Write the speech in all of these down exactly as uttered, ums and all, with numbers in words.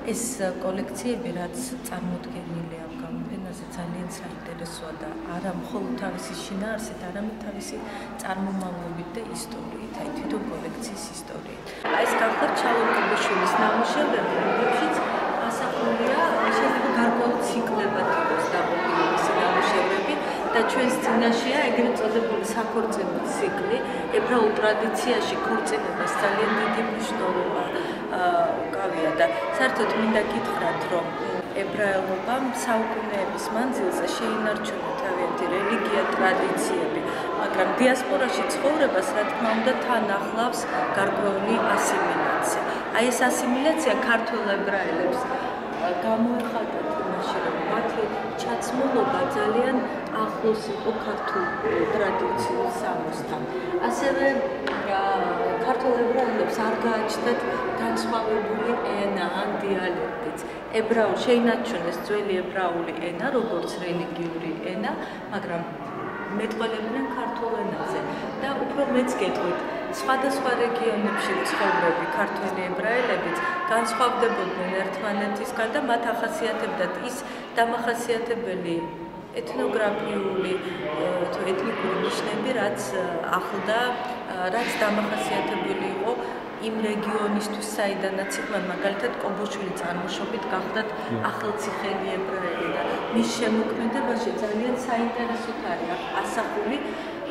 ეს კოლექციები, რაც წარმოდგენილია ამ გამოფენაზე, ძალიან საინტერესოა და არა მხოლოდ თავისი შინაარსით, არამედ თავისი წარმომავლობით და ისტორიით, აი თვითონ კოლექციის ისტორიით. აი ეს გახლავთ ჩალო კუბიშვილის ნამუშევრები, რომლებშიც ასახულია შეიძლება გარკვეულ ციკლებად იყოს დაყოფილი მისი ნამუშევრები და ჩვენს წინაშეა ეგრეთ წოდებული საქორწინო ციკლი. ებრაულ ტრადიციაში ქორწინებას ძალიან დიდი მნიშვნელობა უკავია და საერთოდ მინდა გითხრათ, რომ ებრაელობამ საუკუნეების მანძილზე შეინარჩუნა თავიანთი რელიგია, ტრადიციები, მაგრამ დიასპორაში ცხოვრებას, რა თქმა უნდა, თან ახლავს გარკვეული ასიმილაცია. აი ეს ასიმილაცია ქართველ ებრაელებს გამოეხატათ იმაში, რომ მათი ჩაცმულობა ძალიან ახლოს იყო ქართულ ტრადიციულ სამოსთან. ასევე ქართულ ებრაელებს არ გააჩნდათ განსხვავებული ენა ან დიალექტიც. ებრაულ შეინარჩუნეს ძველი ებრაული ენა, როგორც რელიგიური ენა, მაგრამ მეტყველებდნენ ქართულ ენაზე და უფრო მეც გეტყვით, სხვადასხვა რეგიონებში ცხოვრები ქართველი ებრაელებიც განსხვავდებოდნენ ერთმანეთისგან და მათ ახასიათებდათ ის დამახასიათებელი ეთნოგრაფიული თუ ეთნიკური ნიშნები, რაც ახლდა, რაც დამახასიათებელი იყო იმ რეგიონისთვის, საიდანაც იყვნენ, მაგალითად კობოშვილი წარმოშობით გახდათ ახალციხელი ებრაელი და მის შემოქმედებაში ძალიან საინტერესოდ არის ასახული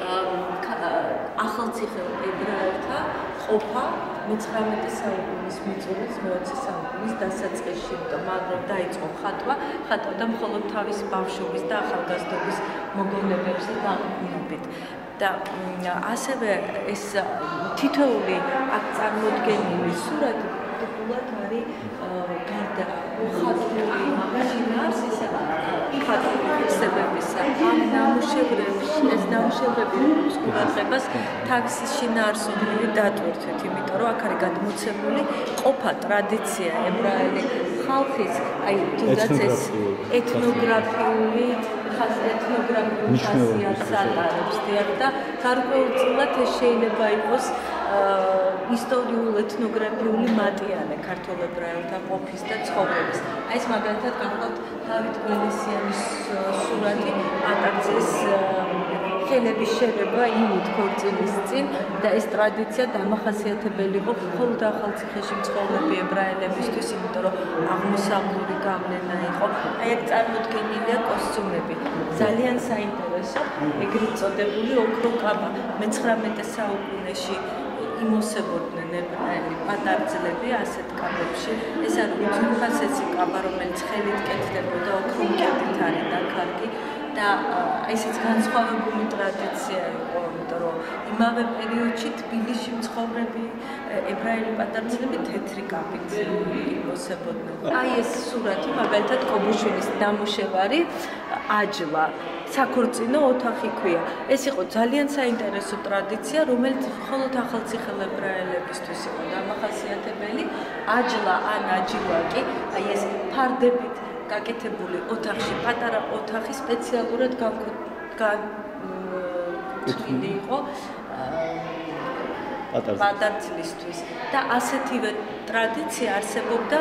ახალციხელ ებრაელთა ყოფა მეცხრამეტე საუკუნის მიწურის მეოცე საუკუნის დასაწყისში, მაგრამ დაიწყო ხატვა, ხატვდა მხოლოდ თავის ბავშვობის და ახალგაზრდობის მოგონებებზე დაყრდნობით. და ასევე ეს თითოეული აქ წარმოდგენილი სურათი ტიპულად არის გარდა ხატული შინაარსისა, ხატული ფიქსებებისა. ამ ნამუშევრებში ეს ნამუშევრები ყურადღებას თავისი შინაარსობრივი დატვირთვით, იმიტომ რომ აქ არის გადმოცემული ყოფა, ტრადიცია ებრაელი ხალხის, აი თუნდაც ეს ეთნოგრაფიული ეთნოგრაფიული ხასიათს ატარებს და გარკვეულწილად ეს შეიძლება იყოს ისტორიულ ეთნოგრაფიული მატიანე ქართულ ებრაელთა ყოფის და ცხოვრების. აი ეს მაგალითად გახლავთ დავით გველესიანის სურათი ატარცეს ხელების შერება იმით ქორწილის წინ და ეს ტრადიცია დამახასიათებელი იყო მხოლოდ ახალციხეში მცხოვრები ებრაელებისთვის, იმიტომ რომ აღმოსავლური გავლენა იყო. აი აქ წარმოდგენილია კოსტუმები. ძალიან საინტერესო, ეგრეთ წოდებული ოქრო კაბა მეცხრამეტე საუკუნეში იმოსებოდნენ ებრაელი პატარძლები ასეთ კაბებში. ეს არის უძვირფასესი კაბა, რომელიც ხელით კეთდებოდა, ოქრო მკერდით არის დაქარგი და ესეც განსხვავებული ტრადიცია იყო, იმიტომ რომ იმავე პერიოდში თბილისში მცხოვრები ებრაელი პატარძლები თეთრი კაბით იმოსებოდნენ. აი ეს სურათი მაგალითად კობოშვილის ნამუშევარი აჯლა საქორწინო ოთახი ქვია. ეს იყო ძალიან საინტერესო ტრადიცია, რომელიც მხოლოდ ახალციხელ ებრაელებისთვის იყო დამახასიათებელი. აჯლა ან აჯილაკი, აი ეს ფარდებით გაკეთებული ოთახში, პატარა ოთახი სპეციალურად განკუთვნილი იყო პატარძლისთვის და ასეთივე ტრადიცია არსებობდა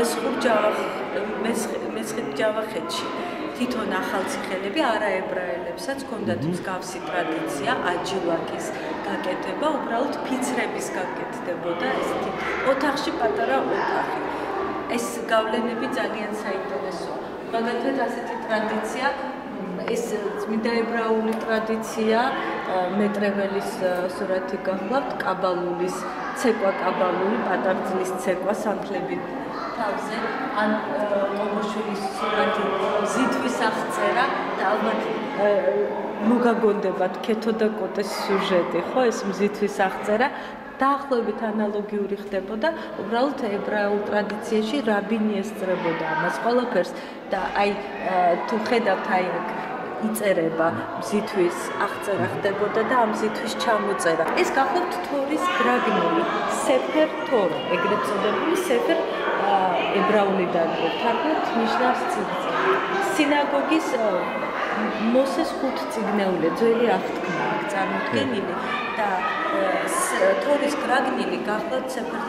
მესხეთ ჯავახეთში. თვითონ ახალციხელები არაებრაელებსაც ჰქონდათ მსგავსი ტრადიცია აჯილაკის გაკეთება, უბრალოდ ფიცრების გაკეთდებოდა ესეთი ოთახში პატარა ოთახი. ეს გავლენები ძალიან საინტერესოა. მაგალითად ასეთი ტრადიცია, ეს წმინდა ებრაული ტრადიცია, მეტრეველის სურათი გახლავთ, კაბალულის ცეკვა, კაბალული პატარძლის ცეკვა სამთლებით თავზე, ან კობოშვილის სურათი ზითვის აღწერა და ალბათ მოგაგონდებათ ქეთო და კოტეს სიუჟეტი, ხო, ეს მზითვის აღწერა დაახლოებით ანალოგიური ხდებოდა, უბრალოდ ებრაულ ტრადიციაში რაბინი ესწრებოდა ამას ყველაფერს და აი თუ ხედავთ აი იწერება მზითვის აღწერა ხდებოდა და ამ მზითვის ჩამოწერა. ეს გახლავთ თორის გრაგნული, სეფერ თორა, ეგრეთ წოდებული სეფერ ებრაულიდან თარგმნით ნიშნავს წიგნს. სინაგოგის მოსეს ხუთ წიგნეული ძველი აღთქმა წარმოდგენილი და თორის გრაგნილი გახლავთ სეფერ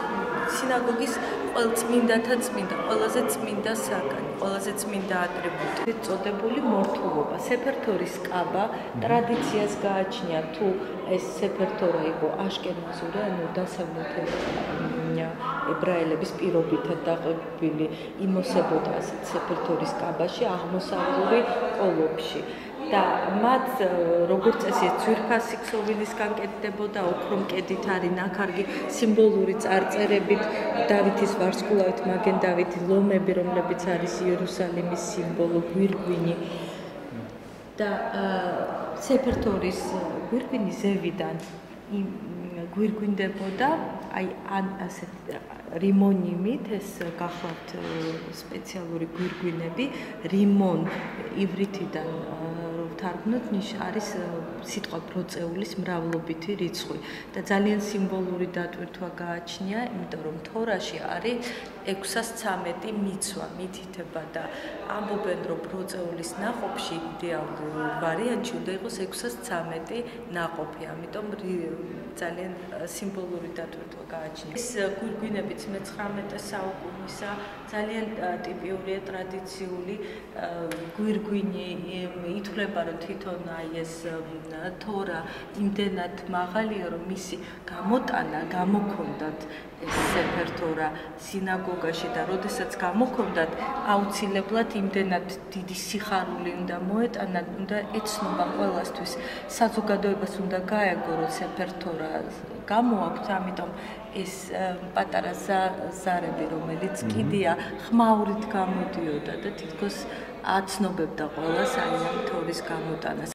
სინაგოგის წმინდათა წმინდა, ყველაზე წმინდა საგანი, ყველაზე წმინდა ატრიბუტი. წოდებული მორთულობა, სეფერ-თორის კაბა ტრადიციას გააჩნია, თუ ეს სეფერ-თორა იყო აშკენაზური, ანუ დასავლეთი ებრაელების პირობითად დაყრდნილი იმოსებოდა ასეთ სეფერ-თორის კაბაში, აღმოსავლური ყოლოფში. და მათ როგორც წესი ძვირფასი ქსოვილისგან კეთდებოდა, ოქრო მკედით არის ნაქარგი სიმბოლური წარწერებით, დავითის ვარსკვლავით, მაგენ დავითის ლომები, რომლებიც არის იერუსალიმის სიმბოლო, გვირგვინი და სეფერ-თორის გვირგვინი ზევიდან გვირგვინდებოდა, აი ან ასეთ რიმონიმით, ეს გახლავთ სპეციალური გვირგვინები, რიმონ ივრითიდან თარგმნოთ ნიშ არის სიტყვა ბროწეულის მრავლობითი რიცხვი და ძალიან სიმბოლური დატვირთვა გააჩნია, იმიტომ რომ თორაში არის ექვსას ცამეტი მიცვა, მითითება და ამბობენ, რომ ბროწეულის ნაყოფში იდეალური ვარიანტი უნდა იყოს ექვსას ცამეტი ნაყოფი, ამიტომ ძალიან სიმბოლური დატვირთვა გააჩნია. ეს გვირგვინებიც მეცხრამეტე საუკუნისა ძალიან ტიპიურია, ტრადიციული გვირგვინი ითვლება, რომ თვითონ აი ეს თორა იმდენად მაღალია, რომ მისი გამოტანა გამოქონდათ ეს სეფერ-თორა სინაგოგაში და როდესაც გამოქონდათ, აუცილებლად იმდენად დიდი სიხარული უნდა მოეტანათ, უნდა ეცნობა ყველასთვის, საზოგადოებას უნდა გაეგო, რომ სეფერ-თორა გამოაქვთ, ამიტომ ეს პატარა ზარები, რომელიც კიდია ხმაურით გამოდიოდა და თითქოს აცნობებდა ყველას აი ამ თორის გამოტანას.